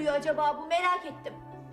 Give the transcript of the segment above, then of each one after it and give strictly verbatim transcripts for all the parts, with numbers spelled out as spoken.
diyor acaba bu, merak ettim.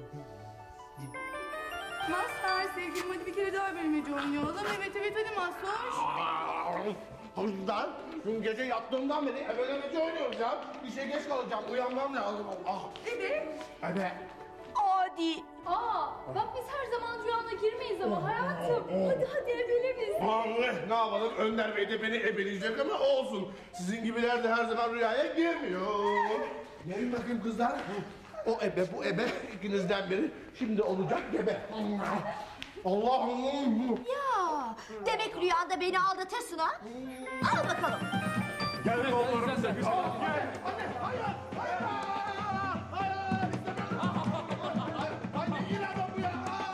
Mazhar sevgilim, hadi bir kere daha bilmece oynayalım. Evet evet hadi Mazhar. Kızlar, dün gece yattığımdan beri ebelemeci oynuyoruz ya. İşe geç kalacağım, uyanmam lazım. Ah. Evet. Ebe. Adi. Aa, bak biz her zaman rüyana girmeyiz ama hayatım. Hadi hadi ebele bizi. Vallahi ne yapalım, Önder Bey de beni ebeleyecek ama olsun. Sizin gibiler de her zaman rüyaya girmiyor. Gelin bakayım kızlar. O ebe, bu ebe ikinizden biri şimdi olacak gebe. Allah'ım. Ya demek rüyanda beni aldatırsın ha? Al bakalım. Gel oğlum sen gel. Hayır, hayır, hayır. Hayır, istemiyorum. Hayır, hayır, yine adam bu ya.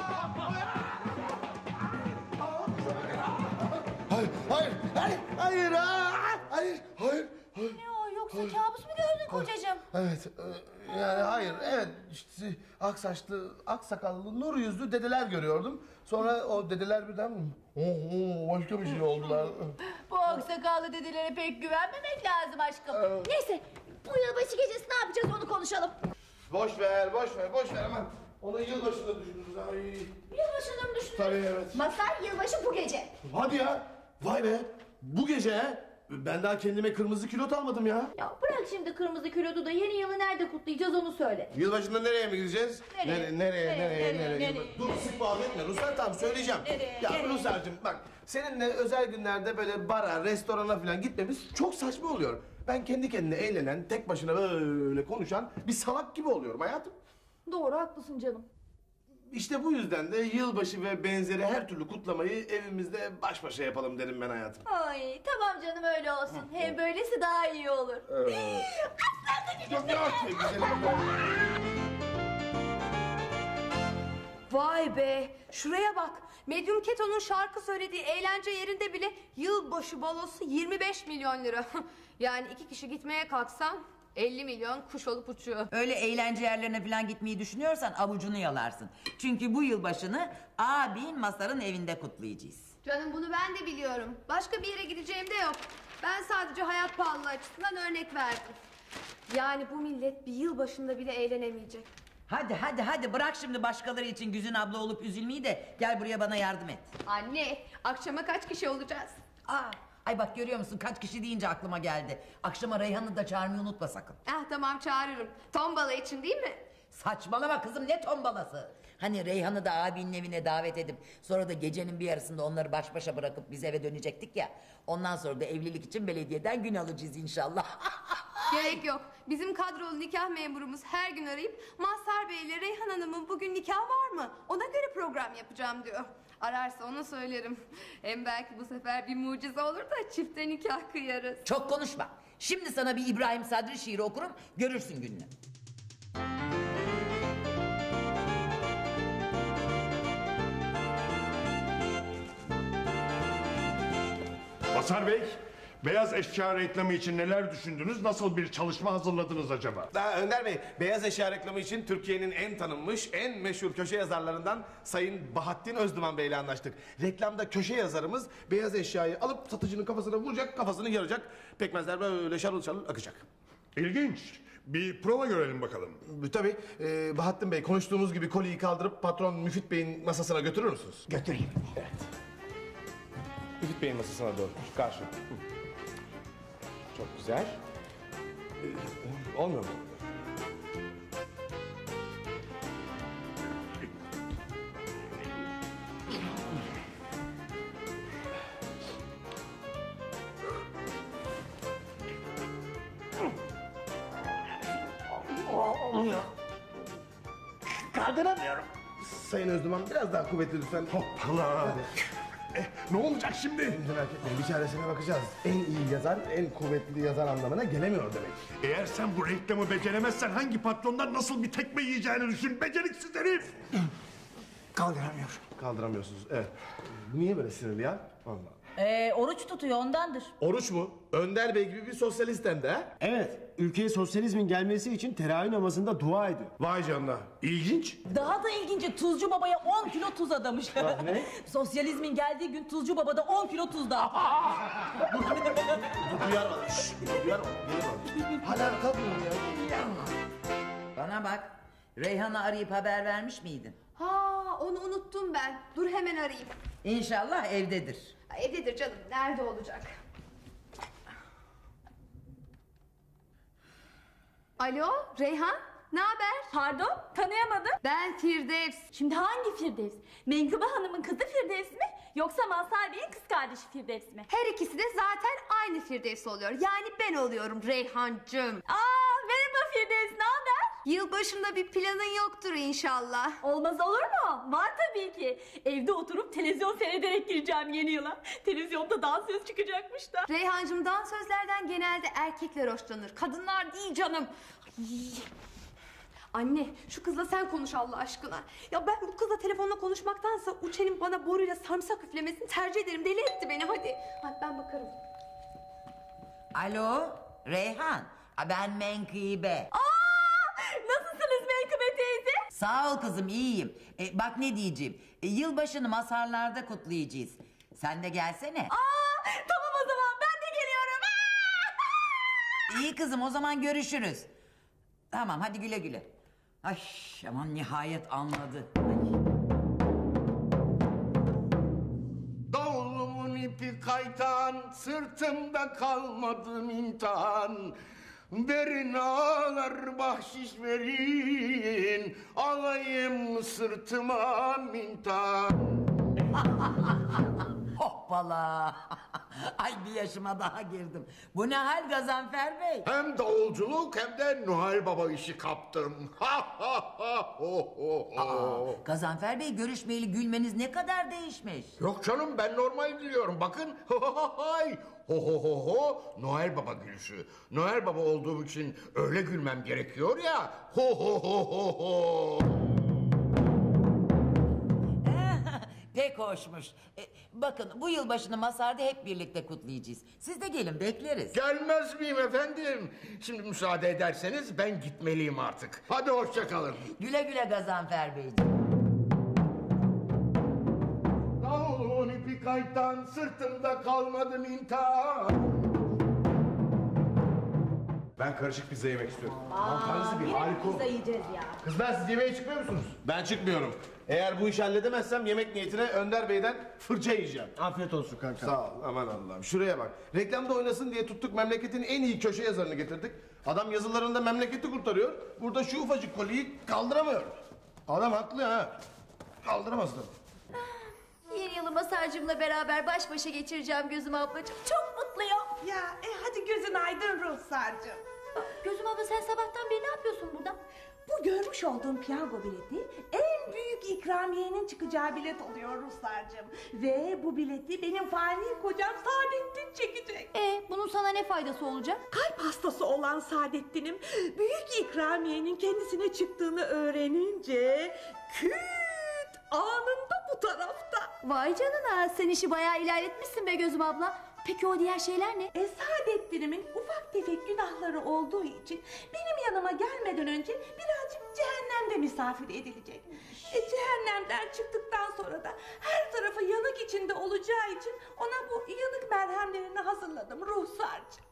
Hayır, hayır, hayır, hayır, hayır, hayır, hayır. Ne o, yoksa kabus mu gördün kocacığım? Evet, e, yani hayır, evet işte ak saçlı, ak sakallı, nur yüzlü dedeler görüyordum. Sonra o dedeler birden oh, başka bir şey oldular. Bu aksakallı dedelere pek güvenmemek lazım aşkım. Evet. Neyse, bu yılbaşı gecesi ne yapacağız onu konuşalım. Boş ver, boş ver, boş ver aman. Onu yılbaşında düşünürüz. Ay. Yılbaşını mı düşündün? Tabii evet. Masar, yılbaşı bu gece. Hadi ya, vay be. Bu gece he? Ben daha kendime kırmızı külot almadım ya. Ya bırak şimdi kırmızı külodu da yeni yılı nerede kutlayacağız onu söyle. Yılbaşında nereye mi gideceğiz? Nereye? Nere- nereye, Nereye, nereye, nereye, nereye? nereye? Dur sık bağlı etme Ruslar, tamam söyleyeceğim. Nereye, Ya nereye? Ruslar'cığım bak, seninle özel günlerde böyle bara, restorana falan gitmemiz çok saçma oluyor. Ben kendi kendine eğlenen, tek başına böyle konuşan bir salak gibi oluyorum hayatım. Doğru, haklısın canım. İşte bu yüzden de yılbaşı ve benzeri her türlü kutlamayı evimizde baş başa yapalım derim ben hayatım. Ay tamam canım, öyle olsun. Hem böylesi daha iyi olur. Evet. Yok yok güzelim. Vay be, şuraya bak. Medyum Keto'nun şarkı söylediği eğlence yerinde bile yılbaşı balosu yirmi beş milyon lira. Yani iki kişi gitmeye kalksan elli milyon kuş olup uçuyor. Öyle eğlence yerlerine falan gitmeyi düşünüyorsan avucunu yalarsın. Çünkü bu yılbaşını abin Masar'ın evinde kutlayacağız. Canım bunu ben de biliyorum. Başka bir yere gideceğim de yok. Ben sadece hayat pahalılığı açısından örnek verdim. Yani bu millet bir yıl başında bile eğlenemeyecek. Hadi hadi hadi bırak şimdi başkaları için Güzin abla olup üzülmeyi de gel buraya bana yardım et. Anne, akşama kaç kişi olacağız? Aa, ay bak görüyor musun kaç kişi deyince aklıma geldi. Akşama Reyhan'ı da çağırmayı unutma sakın. Ah tamam, çağırırım. Tombala için değil mi? Saçmalama kızım, ne tombalası. Hani Reyhan'ı da abinin evine davet edip sonra da gecenin bir yarısında onları baş başa bırakıp biz eve dönecektik ya. Ondan sonra da evlilik için belediyeden gün alacağız inşallah. Gerek yok. Bizim kadrolu nikah memurumuz her gün arayıp Mazhar Bey ile Reyhan Hanım'ın bugün nikah var mı? Ona göre program yapacağım diyor. Ararsa ona söylerim. Hem belki bu sefer bir mucize olur da çifte nikah kıyarız. Çok konuşma. Şimdi sana bir İbrahim Sadri şiiri okurum, görürsün gününü. Masar Bey, beyaz eşya reklamı için neler düşündünüz? Nasıl bir çalışma hazırladınız acaba? Daha Önder Bey, beyaz eşya reklamı için Türkiye'nin en tanınmış, en meşhur köşe yazarlarından Sayın Bahattin Özduman Bey ile anlaştık. Reklamda köşe yazarımız beyaz eşyayı alıp satıcının kafasına vuracak, kafasını yaracak. Pekmezler böyle şarıl şarıl akacak. İlginç. Bir prova görelim bakalım. Tabii, e, Bahattin Bey konuştuğumuz gibi koliyi kaldırıp patron Müfit Bey'in masasına götürür müsünüz? Götüreyim. Evet. Müfit Bey'in masasına doğru, karşı. Hı. Çok güzel. Ee, olmuyor mu? Olmuyor. Kaldıramıyorum. Sayın Özduman biraz daha kuvvetli lütfen. Hoppala. Eh, ne olacak şimdi? Merak etmeyin, bir çaresine bakacağız. En iyi yazar, en kuvvetli yazar anlamına gelemiyor demek. Eğer sen bu reklamı beceremezsen hangi patrondan nasıl bir tekme yiyeceğini düşün. Beceriksiz herif. Kaldıramıyorum. Kaldıramıyorsunuz, evet. Bu niye böyle sinirli ya? Allah. Ee, oruç tutuyor ondandır. Oruç mu? Önder Bey gibi bir sosyalist hem de ha? Evet, ülkeye sosyalizmin gelmesi için teravih namazında dua ediyor. Vay canına, ilginç. Daha da ilginci Tuzcu Baba'ya on kilo tuz adamış. ne? Sosyalizmin geldiği gün Tuzcu Baba'da on kilo tuz dağıtmış. Duyarmadım, şşş, duyarmadım, duyarmadım. Hala kalkmıyor ya. Bana Bana bak. Reyhan'ı arayıp haber vermiş miydin? Ha, onu unuttum ben. Dur hemen arayayım. İnşallah evdedir. Ha, evdedir canım. Nerede olacak? Alo, Reyhan? Ne haber? Pardon, tanıyamadım. Ben Firdevs. Şimdi hangi Firdevs? Menkıbe Hanım'ın kızı Firdevs mi? Yoksa Mazhar Bey'in kız kardeşi Firdevs mi? Her ikisi de zaten aynı Firdevs oluyor. Yani ben oluyorum Reyhancığım. Aa, merhaba Firdevs, ne haber? Yılbaşında bir planın yoktur inşallah. Olmaz olur mu? Var tabii ki. Evde oturup televizyon seyrederek gireceğim yeni yıla. Televizyonda dansöz çıkacakmış da. Reyhancığım, dansözlerden genelde erkekler hoşlanır. Kadınlar değil canım. Ay. Anne, şu kızla sen konuş Allah aşkına. Ya ben bu kızla telefonla konuşmaktansa Uçen'in bana boruyla sarımsak üflemesini tercih ederim. Deli etti beni, hadi. Hadi ben bakarım. Alo Reyhan. Ha, ben Menkıbe. Aa, nasılsınız Menkıbe teyze? Sağ ol kızım, iyiyim. E, bak ne diyeceğim. E, yılbaşını Mazharlarda kutlayacağız. Sen de gelsene. Aa, tamam o zaman ben de geliyorum. Aa! İyi kızım, o zaman görüşürüz. Tamam, hadi güle güle. Ay aman, nihayet anladı. Ay. Davulumun ipi kaytan, sırtımda kalmadım imtihan. Verin ağalar bahşiş verin, alayım sırtıma mintan. Hoppala. Ay, bir yaşıma daha girdim. Bu ne hal Gazanfer Bey? Hem davulculuk hem de Noel Baba işi kaptım. Ha ha ha ho ho ho. Aa, Gazanfer Bey, görüşmeyeli gülmeniz ne kadar değişmiş. Yok canım, ben normal gülüyorum. Bakın. Ho ho ho hay. Ho ho ho ho. Noel Baba gülüşü. Noel Baba olduğum için öyle gülmem gerekiyor ya. Ho ho ho ho ho. Pek hoşmuş. E, bakın, bu yılbaşını Mazhar'da hep birlikte kutlayacağız. Siz de gelin, bekleriz. Gelmez miyim efendim? Şimdi müsaade ederseniz ben gitmeliyim artık. Hadi hoşça kalın. Güle güle Gazanfer Beyciğim. Davulun ipi kaytan, sırtımda kalmadım imtihan. Ben karışık pizza yemek istiyorum. Mantarlısı bir harika oldu. yiyeceğiz ya. Kızlar, siz yemeğe çıkmıyor musunuz? Ben çıkmıyorum. Eğer bu işi halledemezsem yemek niyetine Önder Bey'den fırça yiyeceğim. Afiyet olsun kanka. Sağ ol, aman Allah'ım. Şuraya bak. Reklamda oynasın diye tuttuk, memleketin en iyi köşe yazarını getirdik. Adam yazılarında memleketi kurtarıyor. Burada şu ufacık koliyi kaldıramıyor. Adam haklı ha. Kaldıramaz tabii. Yeni yılı Masarcığımla beraber baş başa geçireceğim Gözüm ablacığım. Çok mutluyum. Ya e, hadi gözün aydın Ruhsar'cığım. Gözüm abla, sen sabahtan beri ne yapıyorsun burada? Bu görmüş olduğum piyango bileti en büyük ikramiyenin çıkacağı bilet oluyor Ruhsar'cığım. Ve bu bileti benim fani kocam Saadettin çekecek. Ee, bunun sana ne faydası olacak? Kalp hastası olan Saadettin'im büyük ikramiyenin kendisine çıktığını öğrenince küt anında bu tarafta. Vay canına, sen işi bayağı ilerletmişsin be Gözüm abla. Peki o diğer şeyler ne? E, Saadettin'imin ufak tefek günahları olduğu için benim yanıma gelmeden önce birazcık cehennemde misafir edilecek. E, cehennemden çıktıktan sonra da her tarafı yanık içinde olacağı için ona bu yanık merhemlerini hazırladım Ruhsar'cığım.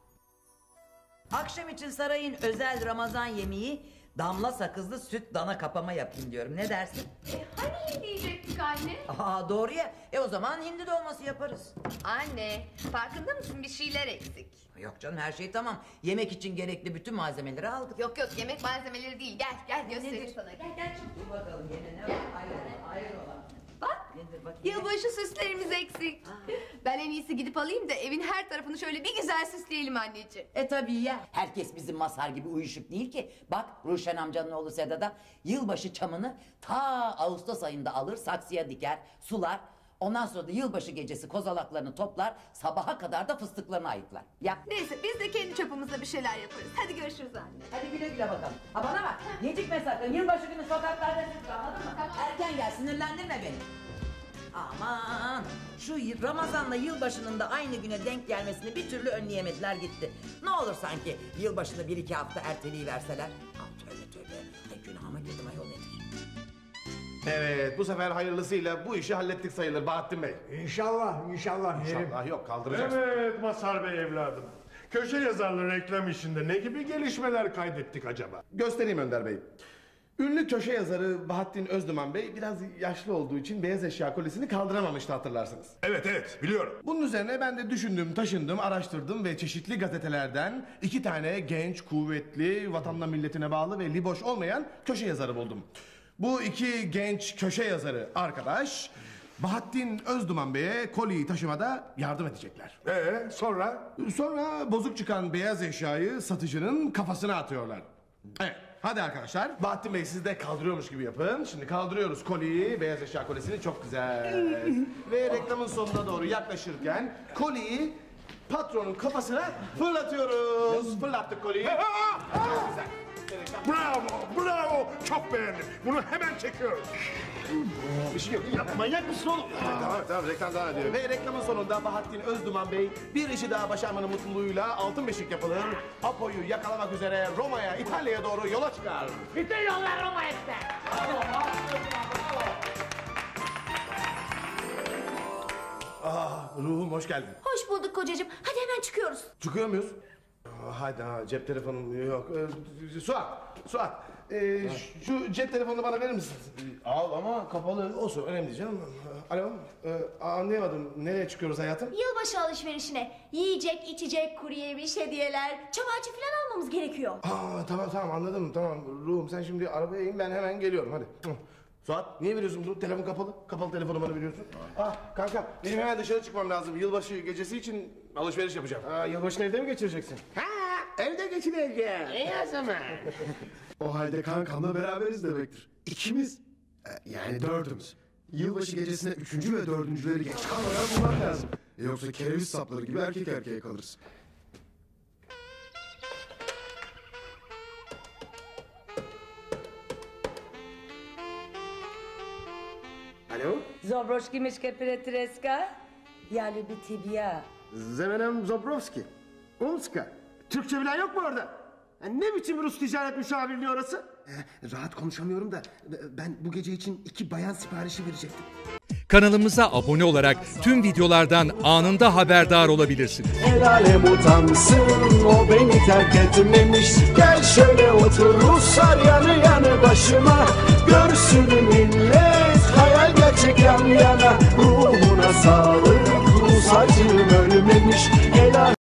Akşam için sarayın özel Ramazan yemeği damla sakızlı süt dana kapama yapayım diyorum. Ne dersin? E, hani diyecektik anne? Aa, doğru ya. E o zaman hindi dolması yaparız. Anne, farkında mısın, bir şeyler eksik. Yok canım, her şey tamam. Yemek için gerekli bütün malzemeleri aldık. Yok yok, yemek malzemeleri değil. Gel gel göstereyim sana. Gel gel. Dur bakalım yine ne var? Hayır, hayır olan. Bak, Nedir bakayım? yılbaşı süslerimiz eksik. Ben en iyisi gidip alayım da evin her tarafını şöyle bir güzel süsleyelim anneciğim. E tabii ya. Herkes bizim Mazhar gibi uyuşuk değil ki. Bak, Ruşen amcanın oğlu Sedat'a yılbaşı çamını ta Ağustos ayında alır, saksıya diker, sular. Ondan sonra da yılbaşı gecesi kozalaklarını toplar, sabaha kadar da fıstıklarını ayıklar. Ya. Neyse, biz de kendi çapımızda bir şeyler yaparız. Hadi görüşürüz anne. Hadi güle güle bakalım. Ha, bana bak, gecikme sakın. Yılbaşı günü sokaklarda süt, anladın mı? Erken gel, sinirlendirme beni. Aman, şu Ramazan'la yılbaşının da aynı güne denk gelmesini bir türlü önleyemediler gitti. Ne olur sanki yılbaşını bir iki hafta erteleyiverseler. Ah, tövbe tövbe. Ay, günahıma girdim ayol, nedir? Evet, bu sefer hayırlısıyla bu işi hallettik sayılır Bahattin Bey. İnşallah, inşallah yerim. İnşallah yok, kaldıracağız. Evet Mazhar Bey evladım. Köşe yazarları reklam işinde ne gibi gelişmeler kaydettik acaba? Göstereyim Önder Bey. Ünlü köşe yazarı Bahattin Özduman Bey biraz yaşlı olduğu için beyaz eşya kolisini kaldıramamıştı hatırlarsınız. Evet evet biliyorum. Bunun üzerine ben de düşündüm, taşındım, araştırdım ve çeşitli gazetelerden iki tane genç, kuvvetli, vatanına milletine bağlı ve liboş olmayan köşe yazarı buldum. Bu iki genç köşe yazarı arkadaş Bahattin Özduman Bey'e koliyi taşımada yardım edecekler. Ee sonra? Sonra bozuk çıkan beyaz eşyayı satıcının kafasına atıyorlar. Evet. Hadi arkadaşlar, Bahattin Bey siz de kaldırıyormuş gibi yapın. Şimdi kaldırıyoruz koliyi, beyaz eşya kolisini, çok güzel. Ve reklamın sonuna doğru yaklaşırken koliyi patronun kafasına fırlatıyoruz. Fırlattık koliyi. Çok güzel. Bravo, bravo. Çok beğendim. Bunu hemen çekiyorum. Bir şey yok. Ya manyak mısın oğlum? Tamam tamam, reklam devam ediyor. Ve reklamın sonunda Bahattin Özduman Bey bir işi daha başarmanın mutluluğuyla altın beşik yapılır. Apo'yu yakalamak üzere Roma'ya, İtalya'ya doğru yola çıkar. Bütün yollar Roma'ya gider. Ah ruhum hoş geldin. Hoş bulduk kocacığım. Hadi hemen çıkıyoruz. Çıkıyor muyuz? Aa, haydi ha, cep telefonum yok. Ee, Suat, Suat. Ee, şu cep telefonunu bana verir misin? Al ama kapalı. Olsun, önemli değil canım. Alo, ee, anlayamadım. Nereye çıkıyoruz hayatım? Yılbaşı alışverişine. Yiyecek, içecek, kuru yemiş, hediyeler, çam ağacı falan almamız gerekiyor. Aa, tamam tamam anladım, tamam. Ruhum sen şimdi arabaya in, ben hemen geliyorum, hadi. Hı. Suat, niye veriyorsun bunu? Telefon kapalı. Kapalı telefonu bana veriyorsun. Ah kanka, benim hemen dışarı çıkmam lazım. Yılbaşı gecesi için alışveriş yapacağım. Aa, yılbaşını evde mi geçireceksin? Ha, evde geçireceğim. İyi o zaman. O halde kankamla beraberiz demektir. İkimiz, e, yani dördümüz. Yılbaşı gecesine üçüncü ve dördüncüleri geç kalmadan bulmak lazım. E yoksa kereviz sapları gibi erkek erkeğe kalırız. Alo? Zobroşki mişke piretreska. Ya lübiti biya. Zemenem Zobrowski. Umska. Türkçe bilen yok mu orada? Ya ne biçim Rus ticaret müşavirliği orası? Ee, rahat konuşamıyorum da ben bu gece için iki bayan siparişi verecektim. Kanalımıza abone olarak tüm videolardan anında haberdar olabilirsiniz. El alem utansın, o beni terk etmemiş. Gel şöyle otur Ruslar yanı yanı başıma. Görsün millet hayal gerçek yan yana. Ruhuna sağlık, Rus acım ölmemiş. El alem